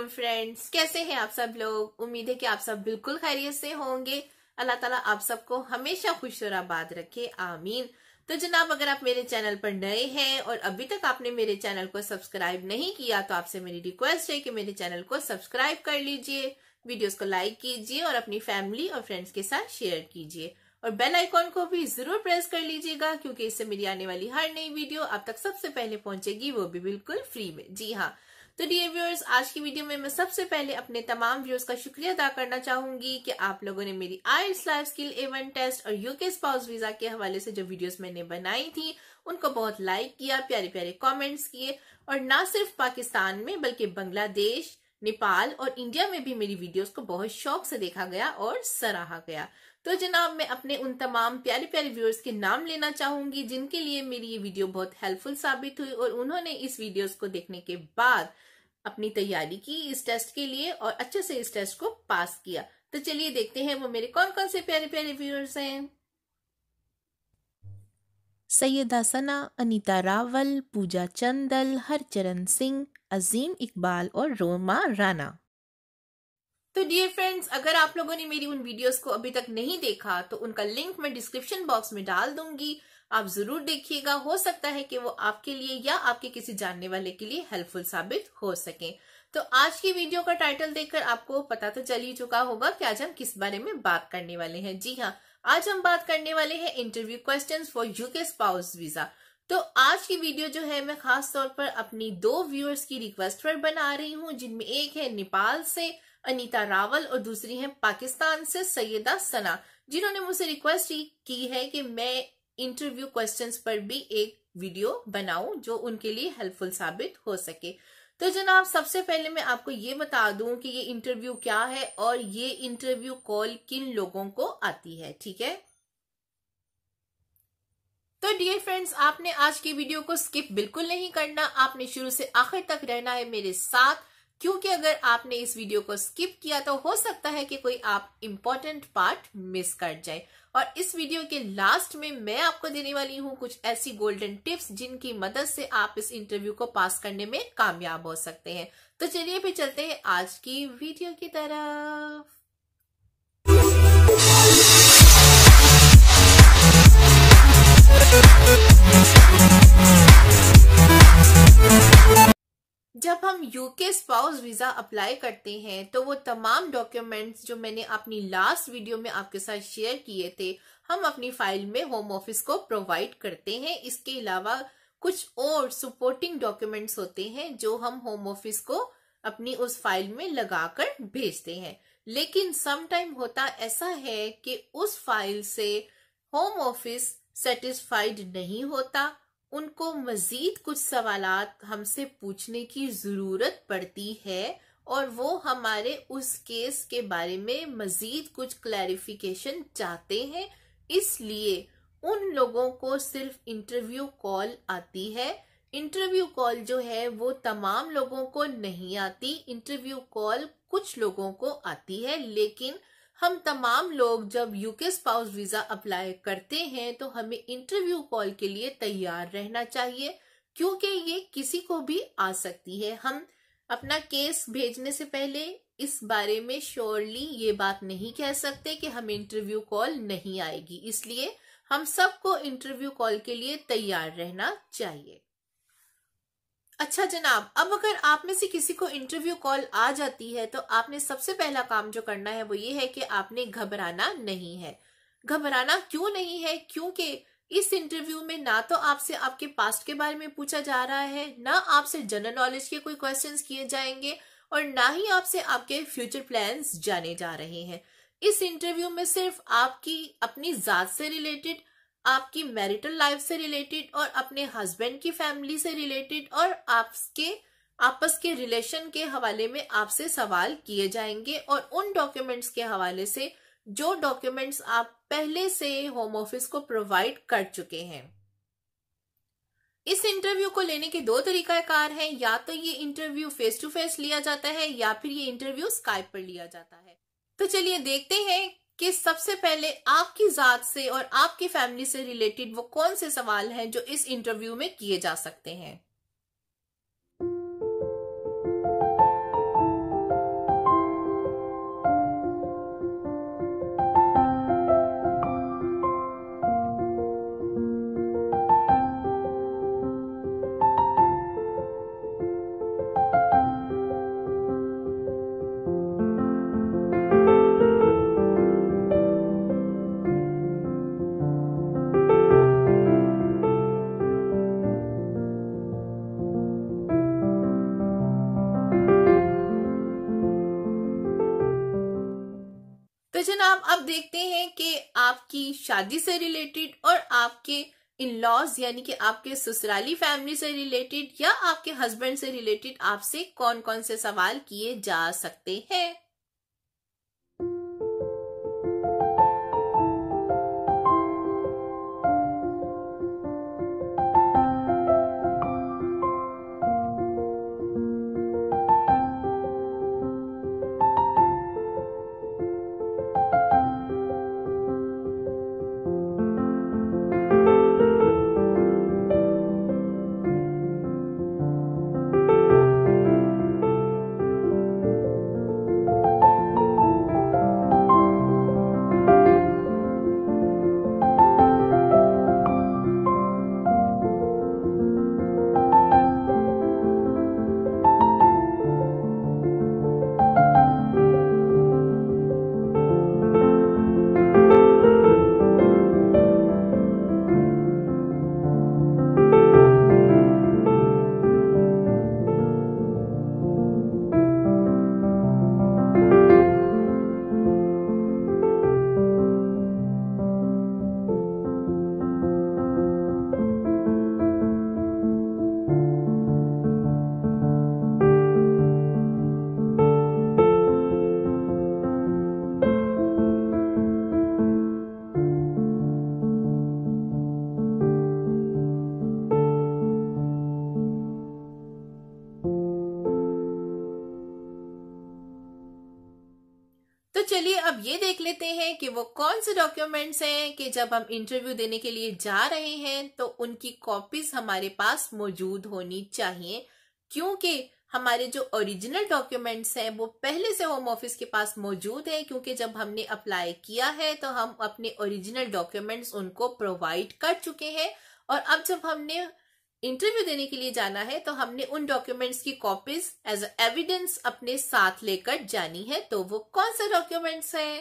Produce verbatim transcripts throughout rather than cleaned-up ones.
Friends, कैसे हैं आप सब लोग। उम्मीद है कि आप सब बिल्कुल खैरियत से होंगे। अल्लाह ताला आप सबको हमेशा खुश और आबाद रखे, आमीन। तो जनाब, अगर आप मेरे चैनल पर नए हैं और अभी तक आपने मेरे चैनल को सब्सक्राइब नहीं किया तो आपसे मेरी रिक्वेस्ट है कि मेरे चैनल को सब्सक्राइब कर लीजिए, वीडियोस को लाइक कीजिए और अपनी फैमिली और फ्रेंड्स के साथ शेयर कीजिए और बेल आइकॉन को भी जरूर प्रेस कर लीजिएगा, क्योंकि इससे मेरी आने वाली हर नई वीडियो आप तक सबसे पहले पहुंचेगी, वो भी बिल्कुल फ्री में। जी हाँ, तो डियर व्यूअर्स, आज की वीडियो में मैं सबसे पहले अपने तमाम व्यूअर्स का शुक्रिया अदा करना चाहूंगी कि आप लोगों ने मेरी IELTS life skill A one test और यूके स्पाउस वीजा के हवाले से जो वीडियोस मैंने बनाई थी उनको बहुत लाइक किया, प्यारे प्यारे कमेंट्स किए और ना सिर्फ पाकिस्तान में बल्कि बांग्लादेश, नेपाल और इंडिया में भी मेरी वीडियोस को बहुत शौक से देखा गया और सराहा गया। तो जनाब, मैं अपने उन तमाम प्यारे प्यारे व्यूअर्स के नाम लेना चाहूंगी जिनके लिए मेरी ये वीडियो बहुत हेल्पफुल साबित हुई और उन्होंने इस वीडियोस को देखने के बाद अपनी तैयारी की इस टेस्ट के लिए और अच्छे से इस टेस्ट को पास किया। तो चलिए देखते हैं वो मेरे कौन कौन से प्यारे प्यारे व्यूअर्स हैं। सैयदा सना, अनीता रावल, पूजा चंदल, हरचरण सिंह, अजीम इकबाल और रोमा राणा। तो डियर फ्रेंड्स, अगर आप लोगों ने मेरी उन वीडियोस को अभी तक नहीं देखा तो उनका लिंक मैं डिस्क्रिप्शन बॉक्स में डाल दूंगी, आप जरूर देखिएगा। हो सकता है कि वो आपके लिए या आपके किसी जानने वाले के लिए हेल्पफुल साबित हो सके। तो आज की वीडियो का टाइटल देखकर आपको पता तो चल ही चुका होगा कि आज हम किस बारे में बात करने वाले हैं। जी हाँ, आज हम बात करने वाले हैं interview questions for UK spouse visa. तो आज की वीडियो जो है मैं खास तौर पर अपनी दो व्यूअर्स की रिक्वेस्ट पर बना रही हूँ, जिनमें एक है नेपाल से अनीता रावल और दूसरी है पाकिस्तान से सैयदा सना, जिन्होंने मुझसे रिक्वेस्ट की है कि मैं इंटरव्यू क्वेश्चंस पर भी एक वीडियो बनाऊं जो उनके लिए हेल्पफुल साबित हो सके। तो जनाब, सबसे पहले मैं आपको ये बता दूं कि ये इंटरव्यू क्या है और ये इंटरव्यू कॉल किन लोगों को आती है, ठीक है। तो डियर फ्रेंड्स, आपने आज की वीडियो को स्किप बिल्कुल नहीं करना, आपने शुरू से आखिर तक रहना है मेरे साथ, क्योंकि अगर आपने इस वीडियो को स्किप किया तो हो सकता है कि कोई आप इम्पोर्टेंट पार्ट मिस कर जाए। और इस वीडियो के लास्ट में मैं आपको देने वाली हूँ कुछ ऐसी गोल्डन टिप्स जिनकी मदद से आप इस इंटरव्यू को पास करने में कामयाब हो सकते हैं। तो चलिए फिर चलते हैं आज की वीडियो की तरफ। जब हम यूके स्पाउस वीजा अप्लाई करते हैं तो वो तमाम डॉक्यूमेंट्स जो मैंने अपनी लास्ट वीडियो में आपके साथ शेयर किए थे हम अपनी फाइल में होम ऑफिस को प्रोवाइड करते हैं। इसके अलावा कुछ और सपोर्टिंग डॉक्यूमेंट्स होते हैं जो हम होम ऑफिस को अपनी उस फाइल में लगाकर भेजते हैं, लेकिन सम टाइम होता ऐसा है कि उस फाइल से होम ऑफिस सेटिस्फाइड नहीं होता, उनको मजीद कुछ सवालात हमसे पूछने की जरूरत पड़ती है और वो हमारे उस केस के बारे में मजीद कुछ क्लैरिफिकेशन चाहते हैं। इसलिए उन लोगों को सिर्फ इंटरव्यू कॉल आती है। इंटरव्यू कॉल जो है वो तमाम लोगों को नहीं आती, इंटरव्यू कॉल कुछ लोगों को आती है, लेकिन हम तमाम लोग जब यूके स्पाउस वीजा अप्लाई करते हैं तो हमें इंटरव्यू कॉल के लिए तैयार रहना चाहिए, क्योंकि ये किसी को भी आ सकती है। हम अपना केस भेजने से पहले इस बारे में श्योरली ये बात नहीं कह सकते कि हमें इंटरव्यू कॉल नहीं आएगी, इसलिए हम सबको इंटरव्यू कॉल के लिए तैयार रहना चाहिए। अच्छा जनाब, अब अगर आप में से किसी को इंटरव्यू कॉल आ जाती है तो आपने सबसे पहला काम जो करना है वो ये है कि आपने घबराना नहीं है। घबराना क्यों नहीं है? क्योंकि इस इंटरव्यू में ना तो आपसे आपके पास्ट के बारे में पूछा जा रहा है, ना आपसे जनरल नॉलेज के कोई क्वेश्चंस किए जाएंगे और ना ही आपसे आपके फ्यूचर प्लान्स जाने जा रहे हैं। इस इंटरव्यू में सिर्फ आपकी अपनी जात से रिलेटेड, आपकी मैरिटल लाइफ से रिलेटेड और अपने हस्बैंड की फैमिली से रिलेटेड और आपके आपस के रिलेशन के हवाले में आपसे सवाल किए जाएंगे और उन डॉक्यूमेंट्स के हवाले से जो डॉक्यूमेंट्स आप पहले से होम ऑफिस को प्रोवाइड कर चुके हैं। इस इंटरव्यू को लेने के दो तरीकाकार हैं, या तो ये इंटरव्यू फेस टू फेस लिया जाता है या फिर ये इंटरव्यू स्काइप पर लिया जाता है। तो चलिए देखते हैं कि सबसे पहले आपकी जात से और आपकी फैमिली से रिलेटेड वो कौन से सवाल हैं जो इस इंटरव्यू में किए जा सकते हैं। जनाब अब देखते हैं कि आपकी शादी से रिलेटेड और आपके इन लॉज यानी कि आपके ससुराली फैमिली से रिलेटेड या आपके हस्बैंड से रिलेटेड आपसे कौन कौन से सवाल किए जा सकते हैं। तो चलिए अब ये देख लेते हैं कि वो कौन से डॉक्यूमेंट्स हैं कि जब हम इंटरव्यू देने के लिए जा रहे हैं तो उनकी कॉपीज हमारे पास मौजूद होनी चाहिए, क्योंकि हमारे जो ओरिजिनल डॉक्यूमेंट्स हैं वो पहले से होम ऑफिस के पास मौजूद है, क्योंकि जब हमने अप्लाई किया है तो हम अपने ओरिजिनल डॉक्यूमेंट्स उनको प्रोवाइड कर चुके हैं और अब जब हमने इंटरव्यू देने के लिए जाना है तो हमने उन डॉक्यूमेंट्स की कॉपीज एज एविडेंस अपने साथ लेकर जानी है। तो वो कौन से डॉक्यूमेंट्स हैं?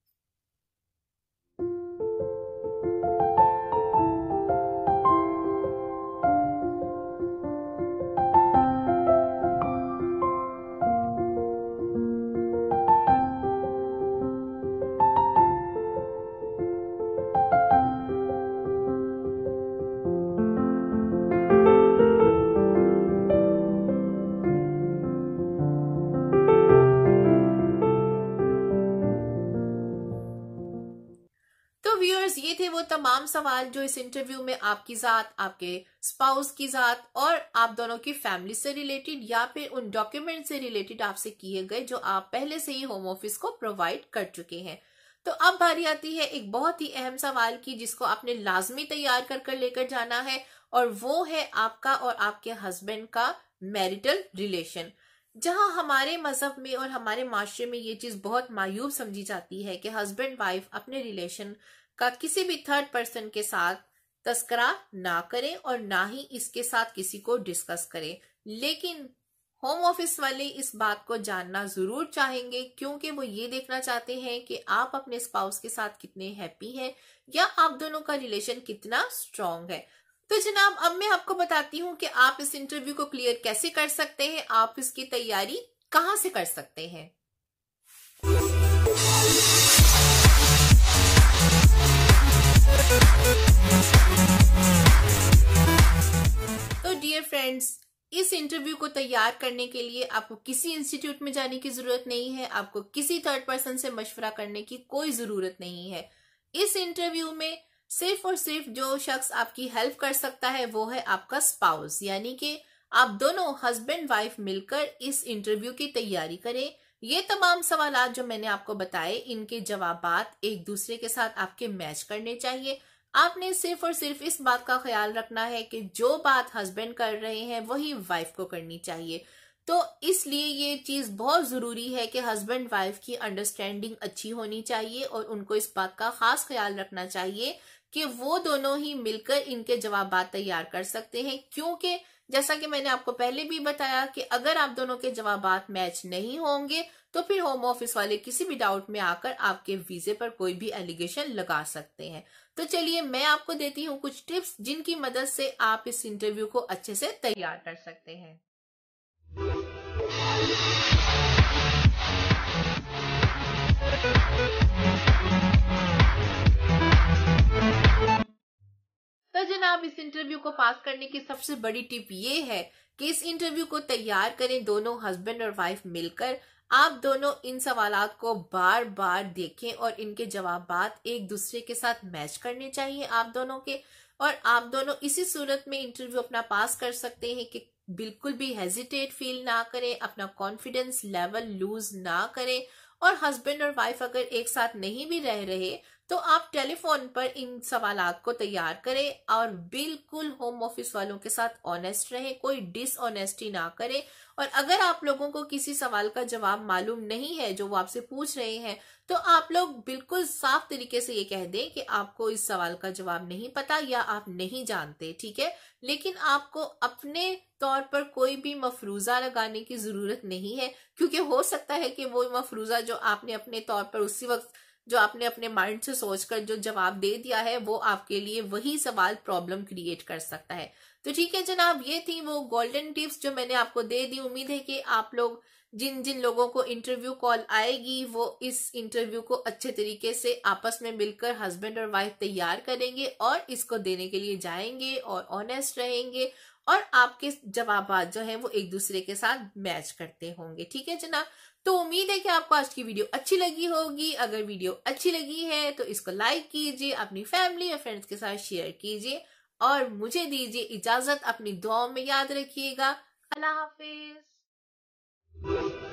व्यूअर्स, ये थे वो तमाम सवाल जो इस इंटरव्यू में आपकी जात, आपके स्पाउस की जात और आप दोनों की फैमिली से रिलेटेड या फिर उन डॉक्यूमेंट से रिलेटेड आपसे किए गए जो आप पहले से ही होम ऑफिस को प्रोवाइड कर चुके हैं। तो अब बारी आती है एक बहुत ही अहम सवाल की, जिसको आपने लाजमी तैयार कर कर लेकर जाना है, और वो है आपका और आपके हस्बैंड का मैरिटल रिलेशन। जहां हमारे मजहब में और हमारे माशरे में ये चीज बहुत मायूब समझी जाती है कि हस्बैंड वाइफ अपने रिलेशन का किसी भी थर्ड पर्सन के साथ तस्करा ना करें और ना ही इसके साथ किसी को डिस्कस करें। लेकिन होम ऑफिस वाले इस बात को जानना जरूर चाहेंगे, क्योंकि वो ये देखना चाहते हैं कि आप अपने स्पाउस के साथ कितने हैप्पी हैं या आप दोनों का रिलेशन कितना स्ट्रांग है। तो जनाब अब मैं आपको बताती हूँ कि आप इस इंटरव्यू को क्लियर कैसे कर सकते हैं, आप इसकी तैयारी कहाँ से कर सकते हैं। तो डियर फ्रेंड्स, इस इंटरव्यू को तैयार करने के लिए आपको किसी इंस्टीट्यूट में जाने की जरूरत नहीं है, आपको किसी थर्ड पर्सन से मशवरा करने की कोई जरूरत नहीं है। इस इंटरव्यू में सिर्फ और सिर्फ जो शख्स आपकी हेल्प कर सकता है वो है आपका स्पाउस, यानी कि आप दोनों हस्बैंड वाइफ मिलकर इस इंटरव्यू की तैयारी करें। ये तमाम सवालात जो मैंने आपको बताए, इनके जवाबात एक दूसरे के साथ आपके मैच करने चाहिए। आपने सिर्फ और सिर्फ इस बात का ख्याल रखना है कि जो बात हस्बैंड कर रहे हैं वही वाइफ को करनी चाहिए। तो इसलिए ये चीज बहुत जरूरी है कि हस्बैंड वाइफ की अंडरस्टैंडिंग अच्छी होनी चाहिए और उनको इस बात का खास ख्याल रखना चाहिए कि वो दोनों ही मिलकर इनके जवाबात तैयार कर सकते हैं, क्योंकि जैसा कि मैंने आपको पहले भी बताया कि अगर आप दोनों के जवाबात मैच नहीं होंगे तो फिर होम ऑफिस वाले किसी भी डाउट में आकर आपके वीजे पर कोई भी एलिगेशन लगा सकते हैं। तो चलिए मैं आपको देती हूँ कुछ टिप्स जिनकी मदद से आप इस इंटरव्यू को अच्छे से तैयार कर सकते हैं। जनाब, इस इंटरव्यू को पास करने की सबसे बड़ी टिप ये है कि इस इंटरव्यू को तैयार करें दोनों हस्बैंड और वाइफ मिलकर। आप दोनों इन सवालात को बार बार देखें और इनके जवाबात एक दूसरे के साथ मैच करने चाहिए आप दोनों के। और आप दोनों इसी सूरत में इंटरव्यू अपना पास कर सकते हैं कि बिल्कुल भी हेजिटेट फील ना करें, अपना कॉन्फिडेंस लेवल लूज ना करें। और हस्बैंड और वाइफ अगर एक साथ नहीं भी रह रहे तो आप टेलीफोन पर इन सवालात को तैयार करें और बिल्कुल होम ऑफिस वालों के साथ ऑनेस्ट रहें, कोई डिसऑनेस्टी ना करें। और अगर आप लोगों को किसी सवाल का जवाब मालूम नहीं है जो वो आपसे पूछ रहे हैं, तो आप लोग बिल्कुल साफ तरीके से ये कह दें कि आपको इस सवाल का जवाब नहीं पता या आप नहीं जानते, ठीक है। लेकिन आपको अपने तौर पर कोई भी मफरूजा लगाने की जरूरत नहीं है, क्योंकि हो सकता है कि वो मफरूजा जो आपने अपने तौर पर उसी वक्त जो आपने अपने माइंड से सोचकर जो जवाब दे दिया है वो आपके लिए वही सवाल प्रॉब्लम क्रिएट कर सकता है। तो ठीक है जनाब, ये थी वो गोल्डन टिप्स जो मैंने आपको दे दी। उम्मीद है कि आप लोग जिन जिन लोगों को इंटरव्यू कॉल आएगी वो इस इंटरव्यू को अच्छे तरीके से आपस में मिलकर हस्बैंड और वाइफ तैयार करेंगे और इसको देने के लिए जाएंगे और ऑनेस्ट रहेंगे और आपके जवाबात जो है वो एक दूसरे के साथ मैच करते होंगे। ठीक है जनाब, तो उम्मीद है कि आपको आज की वीडियो अच्छी लगी होगी। अगर वीडियो अच्छी लगी है तो इसको लाइक कीजिए, अपनी फैमिली और फ्रेंड्स के साथ शेयर कीजिए और मुझे दीजिए इजाजत। अपनी दुआओं में याद रखिएगा। अल्लाह हाफिज।